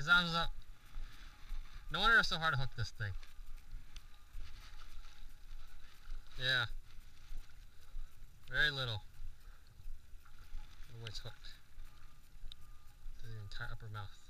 his arms up. No wonder it's so hard to hook this thing. Yeah. Very little. The way it's hooked to the entire upper mouth.